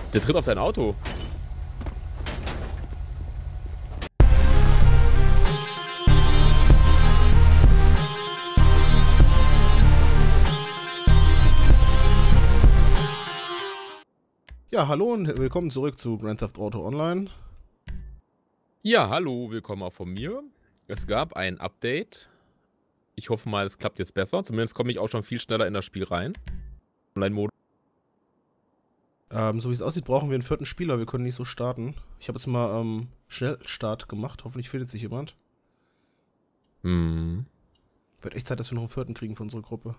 Der tritt auf dein Auto. Ja, hallo und willkommen zurück zu Grand Theft Auto Online. Ja, hallo, willkommen auch von mir. Es gab ein Update. Ich hoffe mal, es klappt jetzt besser. Zumindest komme ich auch schon viel schneller in das Spiel rein. Online-Modus. So wie es aussieht, brauchen wir einen vierten Spieler. Wir können nicht so starten. Ich habe jetzt mal Schnellstart gemacht. Hoffentlich findet sich jemand. Hm. Wird echt Zeit, dass wir noch einen vierten kriegen für unsere Gruppe.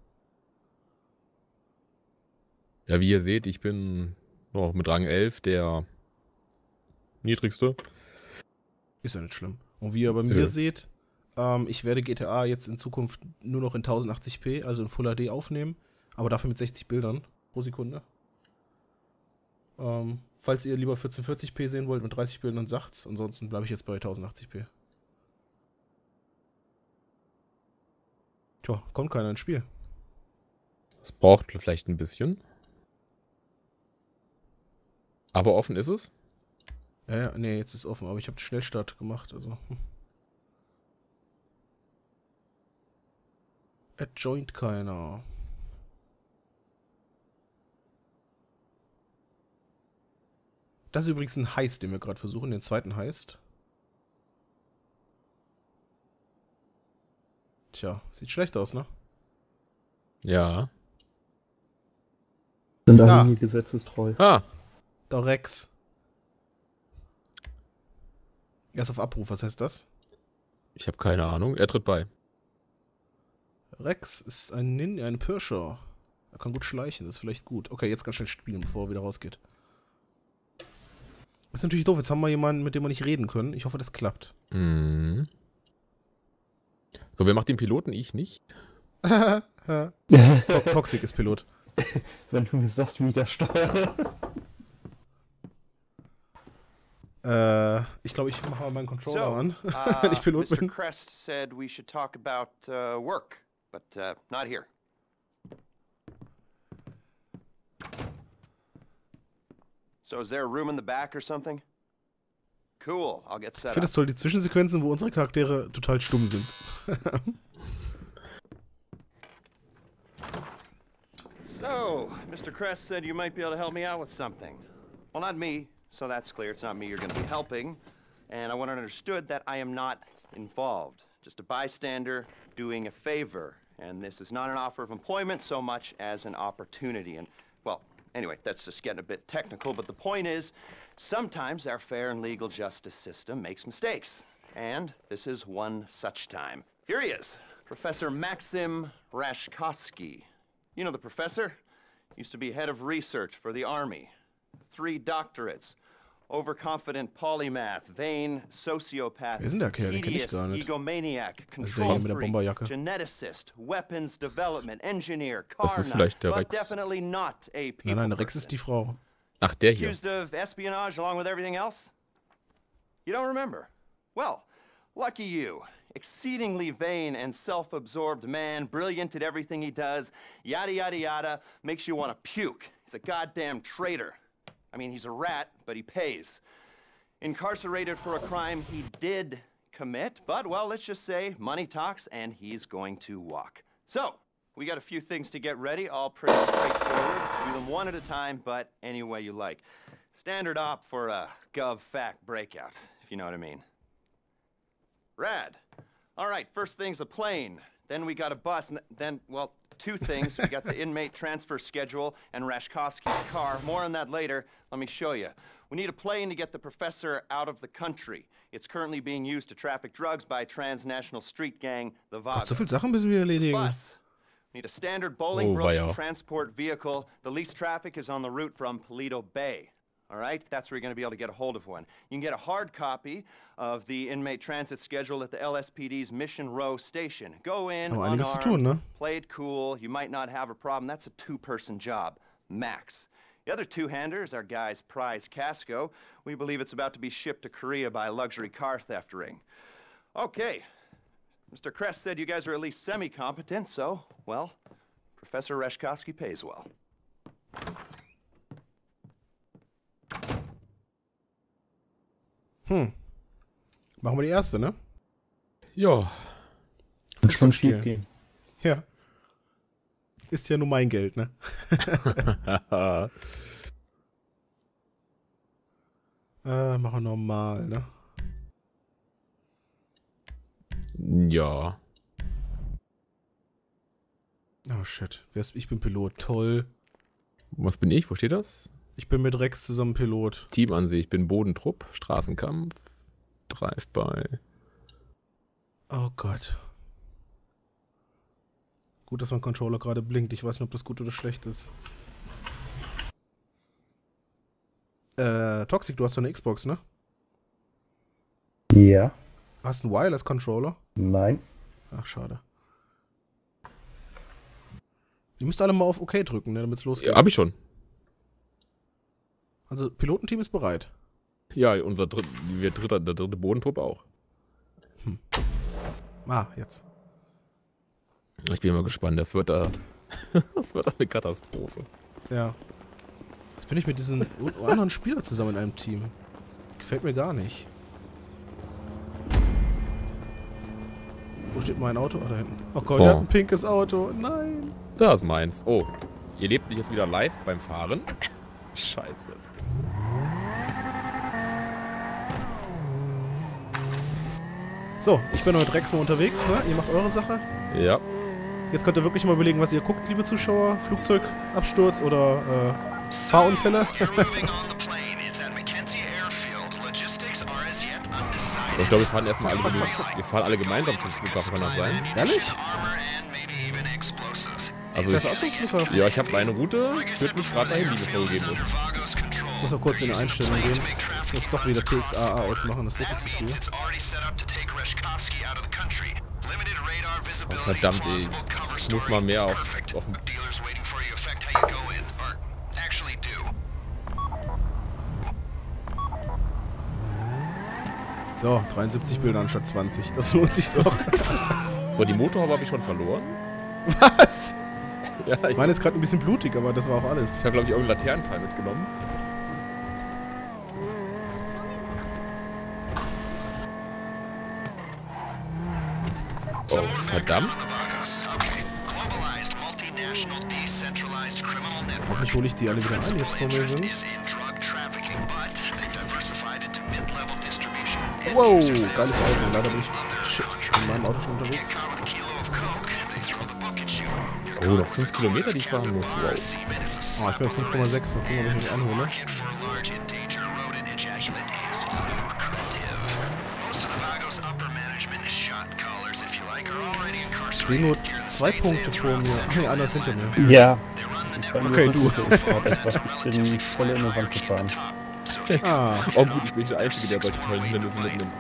Ja, wie ihr seht, ich bin noch mit Rang 11 der niedrigste. Ist ja nicht schlimm. Und wie ihr bei mir seht, ich werde GTA jetzt in Zukunft nur noch in 1080p, also in Full HD aufnehmen. Aber dafür mit 60 Bildern pro Sekunde. Falls ihr lieber 1440p sehen wollt mit 30 Bildern, sagt's. Ansonsten bleibe ich jetzt bei 1080p. Tja, kommt keiner ins Spiel. Es braucht vielleicht ein bisschen. Aber offen ist es. Ja, nee, jetzt ist offen, aber ich habe Schnellstart gemacht, also. Joint keiner. Das ist übrigens ein Heist, den wir gerade versuchen, den zweiten Heist. Tja, sieht schlecht aus, ne? Ja. Sind alle nie gesetzestreu. Ah. Da Rex. Erst auf Abruf, was heißt das? Ich habe keine Ahnung. Er tritt bei. Rex ist ein Pirscher. Er kann gut schleichen, das ist vielleicht gut. Okay, jetzt ganz schnell spielen, bevor er wieder rausgeht. Ist natürlich doof, jetzt haben wir jemanden, mit dem wir nicht reden können. Ich hoffe, das klappt. Mhm. So, wer macht den Piloten? Ich nicht. Toxic ist Pilot. Wenn du mir sagst, wie ich das steuere. Ich glaube, ich mache mal meinen Controller an, wenn ich Pilot bin. Mr. Crest said we should talk about work, but not here. So is there a room in the back or something? Cool, I'll get Ich set finde up. es toll, die Zwischensequenzen, wo unsere Charaktere total stumm sind. So, Mr. Crest said you might be able to help me out with something. Well, not me, so that's clear. It's not me you're going to be helping. And I want it understood that I am not involved. Just a bystander doing a favor. And this is not an offer of employment so much as an opportunity. And, well, anyway, that's just getting a bit technical, but the point is, sometimes our fair and legal justice system makes mistakes. And this is one such time. Here he is, Professor Maxim Rashkovsky. You know the professor? Used to be head of research for the Army. 3 doctorates. Overconfident polymath, vain sociopath, Wer ist denn der Kerl? Den kenn ich tedious gar nicht. egomaniac, Also control der mit der freak, Bomberjacke. geneticist, weapons development, engineer, Das ist car vielleicht der nut, Rex. but definitely not a people Nein, Rex person. ist die Frau. Ach, der hier. Accused of espionage along with everything else? You don't remember? Well, lucky you. Exceedingly vain and self-absorbed man, brilliant at everything he does, yada yada yada, makes you want to puke. He's a goddamn traitor. I mean, he's a rat, but he pays. Incarcerated for a crime he did commit, but, well, let's just say money talks and he's going to walk. So, we got a few things to get ready, all pretty straightforward. Do them one at a time, but any way you like. Standard op for a gov-fact breakout, if you know what I mean. Rad. All right, first thing's a plane. Then we got a bus, and then, well, 2 things. We got the inmate transfer schedule and Rashkovsky's car. More on that later. Let me show you. We need a plane to get the professor out of the country. It's currently being used to traffic drugs by transnational street gang, the Gott, so Vagos. viele Sachen müssen wir erledigen. Bus. Need a standard Bolingbroke weia. transport vehicle. The least traffic is on the route from Paleto Bay. All right, that's where you're going to be able to get a hold of one. You can get a hard copy of the inmate transit schedule at the LSPD's Mission Row station. Go in, Aber einiges zu unarmed, tun, ne? play it cool. You might not have a problem. That's a 2-person job, max. The other 2-hander is our guy's prize Casco. We believe it's about to be shipped to Korea by a luxury car theft ring. Okay, Mr. Crest said you guys are at least semi-competent, so, well, Professor Rashkovsky pays well. Machen wir die erste, ne? Ja. Wird schon Spiel. schief gehen. Ja. Ist ja nur mein Geld, ne? Machen wir normal, ne? Ja. Oh shit. Ich bin Pilot. Toll. Was bin ich? Wo steht das? Ich bin mit Rex zusammen Pilot. Teamansicht. Ich bin Bodentrupp, Straßenkampf, Drive-by. Oh Gott. Gut, dass mein Controller gerade blinkt. Ich weiß nicht, ob das gut oder schlecht ist. Toxic, du hast doch eine Xbox, ne? Ja. Hast du einen Wireless-Controller? Nein. Ach, schade. Ihr müsst alle mal auf OK drücken, ne, damit es losgeht. Ja, hab ich schon. Also, Pilotenteam ist bereit. Ja, der dritte Bodentrupp auch. Jetzt. Ich bin mal gespannt. Das wird da eine Katastrophe. Ja. Jetzt bin ich mit diesen anderen Spielern zusammen in einem Team. Gefällt mir gar nicht. Wo steht mein Auto? Ah, da hinten. Oh Gott, So. der hat ein pinkes Auto. Nein. Da ist meins. Oh, ihr lebt mich jetzt wieder live beim Fahren? Scheiße. So, ich bin mit Rex mal unterwegs, ne? Ihr macht eure Sache. Ja. Jetzt könnt ihr wirklich mal überlegen, was ihr guckt, liebe Zuschauer. Flugzeugabsturz oder Fahrunfälle. So, ich glaube, wir fahren erstmal alle gemeinsam zum Flughafen, kann das sein? Ehrlich? Also Fährst du auch zum Flughafen? ja, ich habe meine Route, führt mich gerade dahin, die mir vorgegeben ist. Ich muss noch kurz in die Einstellung gehen. Ich muss doch wieder TXAA ausmachen, das wird mir zu viel. Oh, verdammt, ey. Ich muss mal mehr auf dem... So, 73 Bilder anstatt 20. Das lohnt sich doch. So, die Motorhaube habe ich schon verloren. Was? Ja, ich Meine ist gerade ein bisschen blutig, aber das war auch alles. habe, glaube ich, irgendeinen Laternenfall mitgenommen. Oh, verdammt. Hoffentlich hole ich die alle wieder ein, die jetzt vor mir sind. Wow, geiles Auto. Leider bin ich in meinem Auto schon unterwegs. Oh, noch 5 Kilometer, die ich fahren muss. Wow. Oh, ich bin auf 5,6. Mal gucken, ob ich mich anhole. Ich sehe nur 2 Punkte vor mir. Ach nee, einer ist hinter mir. Ja. Okay, du. Ich bin voll in der Wand gefahren. Ah, Oh gut, ich bin nicht der Einzige, der solche tollen Hindernisse mitnimmt.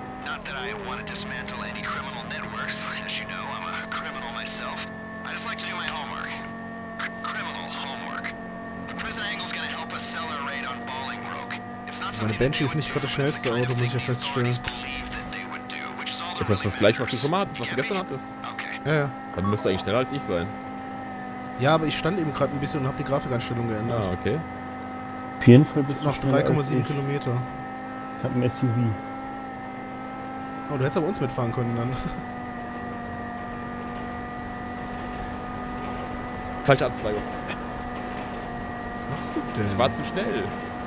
meine Banshee ist nicht gerade das schnellste Auto, muss ich ja feststellen. Ist das gleiche, was du schon mal hattest, was du gestern hattest? Ja, ja. Dann müsste eigentlich schneller als ich sein. Ja, aber ich stand eben gerade ein bisschen und habe die Grafikeinstellung geändert. Ah, okay. Auf jeden Fall bist du Noch schneller als 3,7 ich. Kilometer. Ich hab ein SUV. Oh, du hättest aber uns mitfahren können dann. Falsche Anzweigung. Was machst du denn? Ich war zu schnell.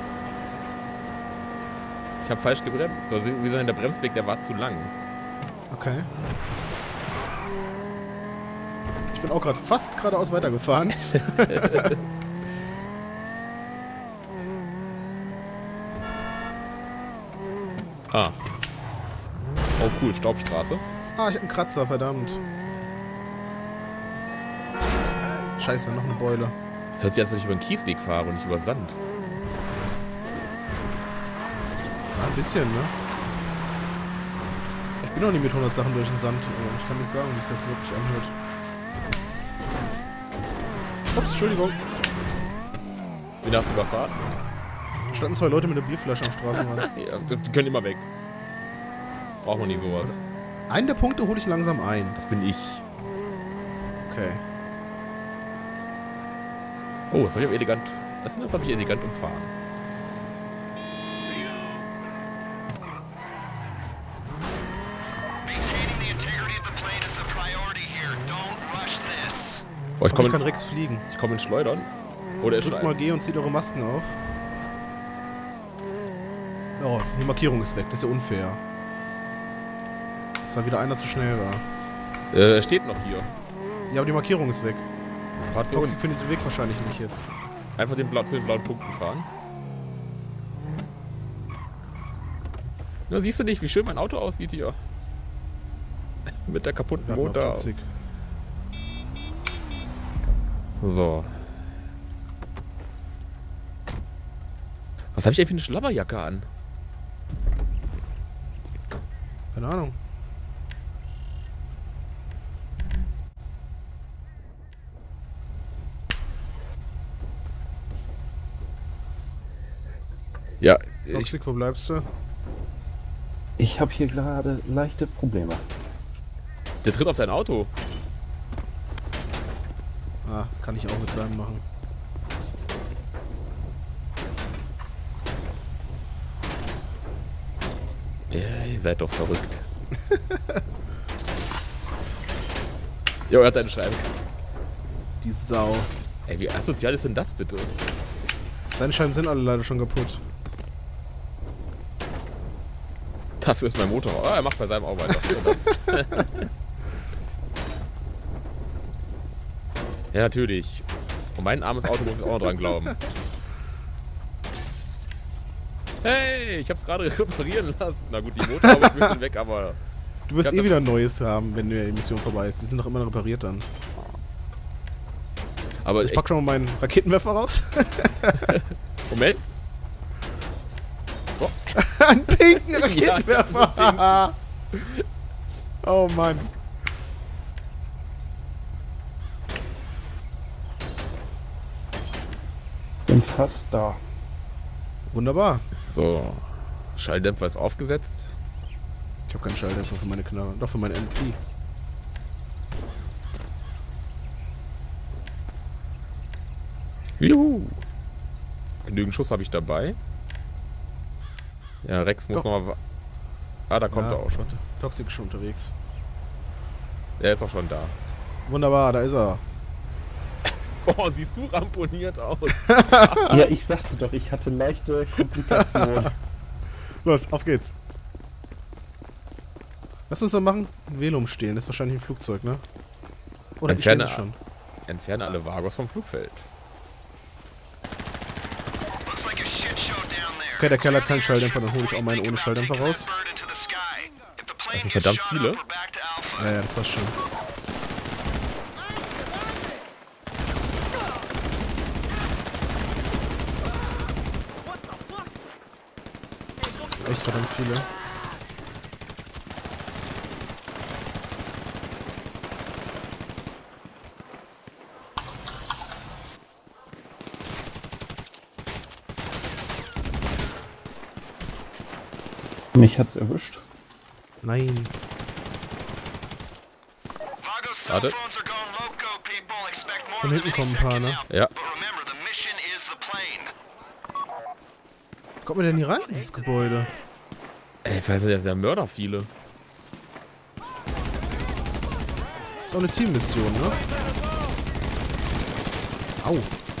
Ich habe falsch gebremst. Also, wie gesagt, der Bremsweg, der war zu lang. Okay. Ich bin auch gerade fast geradeaus weitergefahren. Ah. Oh cool, Staubstraße. Ah, ich hab einen Kratzer, verdammt. Scheiße, noch eine Beule. Das hört sich an, als wenn ich über den Kiesweg fahre und nicht über Sand. Ja, ein bisschen, ne? Ich bin noch nie mit 100 Sachen durch den Sand. Ich kann nicht sagen, wie es jetzt wirklich anhört. Ups, Entschuldigung. Wen hast du überfahren? Da standen 2 Leute mit einer Bierflasche am Straßenrand. Ja, die können immer weg. Braucht man nie sowas. Einen der Punkte hole ich langsam ein. Das bin ich. Okay. Oh, das habe ich elegant. Das habe ich elegant umfahren. Oh, Ich kann Rex fliegen. Ich komme in Schleudern. Oder ist Drückt schon mal G und zieht eure Masken auf. Oh, die Markierung ist weg. Das ist ja unfair. Das war wieder einer zu schnell war. Er steht noch hier. Ja, aber die Markierung ist weg. Fahrt zu Toxi uns. findet den Weg wahrscheinlich nicht jetzt. Einfach zu den blauen Punkten fahren. Na, siehst du nicht, wie schön mein Auto aussieht hier? Mit der kaputten Wir warten auf Motor. Toxic. So. Was habe ich eigentlich für eine Schlabberjacke an? Keine Ahnung. Ja, Toxic, wo bleibst du? Ich habe hier gerade leichte Probleme. der tritt auf dein Auto. Ah, das kann ich auch mit seinem machen. Ja, ihr seid doch verrückt. Jo, er hat deine Scheibe. Die Sau. Ey, wie asozial ist denn das bitte? Seine Scheiben sind alle leider schon kaputt. Dafür ist mein Motor. Oh, er macht bei seinem auch weiter. Ja, natürlich. Und mein armes Auto muss ich auch noch dran glauben. Hey, ich hab's gerade reparieren lassen. Na gut, die Motorhaube ist ein bisschen weg, aber... Du wirst Ich hab eh wieder ein neues haben, wenn die Mission vorbei ist. Die sind doch immer noch repariert dann. Aber Ich pack schon mal meinen Raketenwerfer raus. Moment. So. Einen pinken Ja, Raketenwerfer. Oh Mann. Bin fast da. Wunderbar. So. Schalldämpfer ist aufgesetzt. Ich habe keinen Schalldämpfer für meine Knarre. Doch für meine MP. Juhu. Genügend Schuss habe ich dabei. Ja, Rex muss Doch. nochmal... Ah, da kommt er auch schon. warte. Toxic ist schon unterwegs. Er ist auch schon da. Wunderbar, da ist er. Oh, siehst du ramponiert aus. Ja, ich sagte doch, ich hatte leichte Komplikationen. Los, auf geht's. Was müssen wir machen? Ein Velum stehlen. Das ist wahrscheinlich ein Flugzeug, ne? Oder ich stelle Entferne, es schon. entferne alle Vagos vom Flugfeld. Okay, der Kerl hat keinen Schalldämpfer, dann hole ich auch meinen ohne Schalldämpfer raus. Das sind verdammt viele. Ja, ja, das passt schon. Das sind echt verdammt viele. Mich hat's erwischt. Nein. Warte. Von hinten kommen ein paar, ne? Ja. Wie kommt man denn hier rein in dieses Gebäude? Ey, vielleicht sind ja sehr Mörder viele. Das ist auch eine Teammission, ne? Au.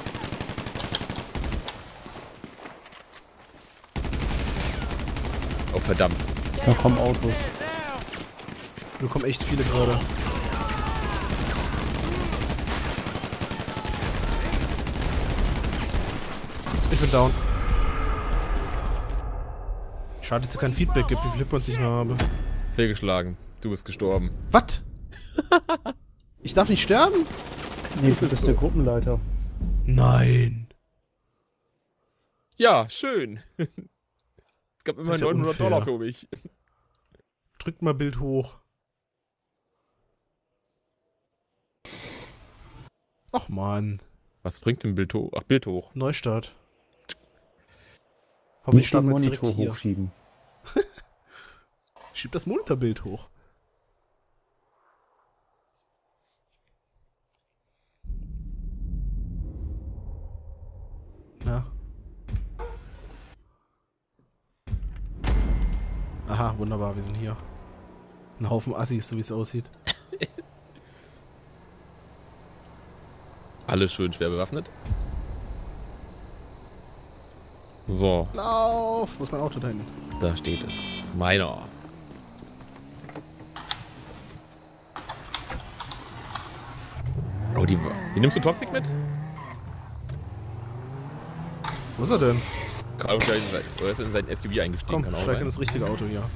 Oh, verdammt. Da kommen Autos. Hier kommen echt viele gerade. Ich bin down. Schade, dass es kein Feedback gibt, wie viel Hitpoints ich noch habe. Fehlgeschlagen. Du bist gestorben. Was? Ich darf nicht sterben? Nee, du bist der Gruppenleiter. Nein. Ja, schön. Es gab immer Das ist ja $900 unfair. für mich. Drückt mal Bild hoch. Ach man. Was bringt denn Bild hoch? Ach, Bild hoch. Neustart. Hoffentlich Nicht den starten wir jetzt Monitor direkt hier. hochschieben. Schieb das Monitorbild hoch. Na. Aha, wunderbar, wir sind hier. Ein Haufen Assis, so wie es aussieht. Alle schön schwer bewaffnet. So, Lauf! Wo ist mein Auto da hinten? da steht es. Meiner. Oh, die nimmst du Toxic mit? Wo ist er denn? Oder ist er in sein SUV eingestiegen? Komm, Kann auch steig in sein. das richtige Auto hier.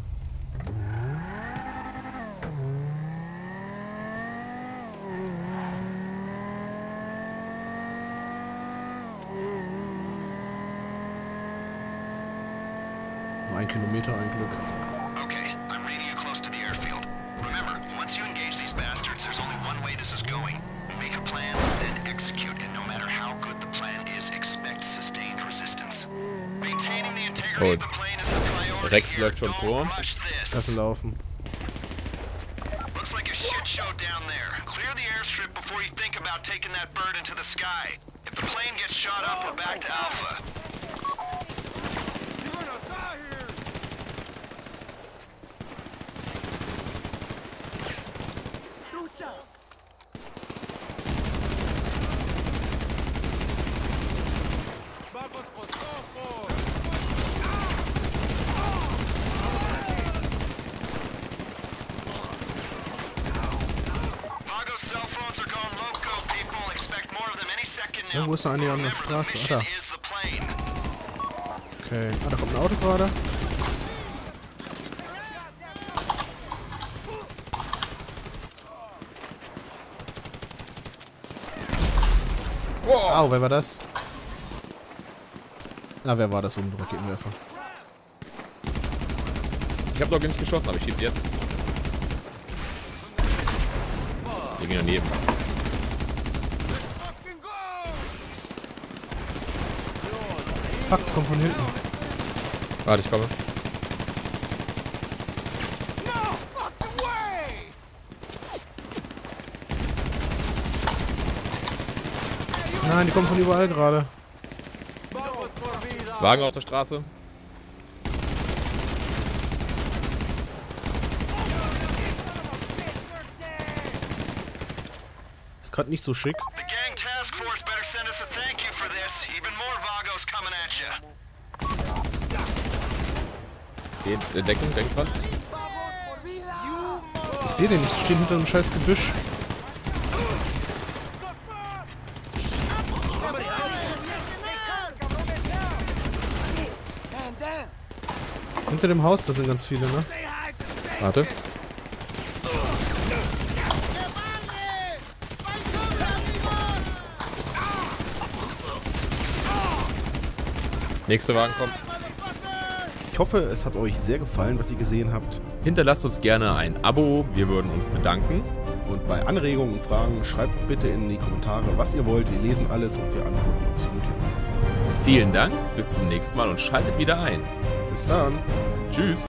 Nur 1 Kilometer, ein Glück. Okay, I'm reading you close to the airfield. Remember, once you engage these bastards, there's only one way this is going. Make a plan, then execute, and no matter how good the plan is, expect sustained resistance. Maintaining the integrity of the plane is the priority. Rex here. läuft schon Don't vor. rush this. Lass ihn laufen. Looks like a shit show down there. Clear the airstrip before you think about taking that bird into the sky. If the plane gets shot up, we're back to Alpha. Vago's cell phones are going loco, people. Expect more of them any second now. Ja, wo ist noch eine an der Remember, the Straße? Ah, mission da. is the plane. Okay. Ah, da kommt ein Auto gerade. Au, wer war das? Na, wer war das mit dem Raketenwerfer? Ich habe doch gar nicht geschossen, aber ich schieb jetzt. Wir gehen daneben. Fuck, die kommt von hinten. Warte, ich komme. Nein, die kommen von überall gerade. Wagen auf der Straße. Ist gerade nicht so schick. The gang task force better send us a thank you for this. Even more Vagos coming at you. Deckung, denk dran. Ich sehe den nicht, die stehen hinter einem scheiß Gebüsch. Hinter dem Haus, da sind ganz viele, ne? Warte. Nächster Wagen kommt. Ich hoffe, es hat euch sehr gefallen, was ihr gesehen habt. Hinterlasst uns gerne ein Abo. Wir würden uns bedanken. Und bei Anregungen und Fragen schreibt bitte in die Kommentare, was ihr wollt. Wir lesen alles und wir antworten auf so gut wie es. Vielen Dank. Bis zum nächsten Mal und schaltet wieder ein. Bis dann. Tschüss.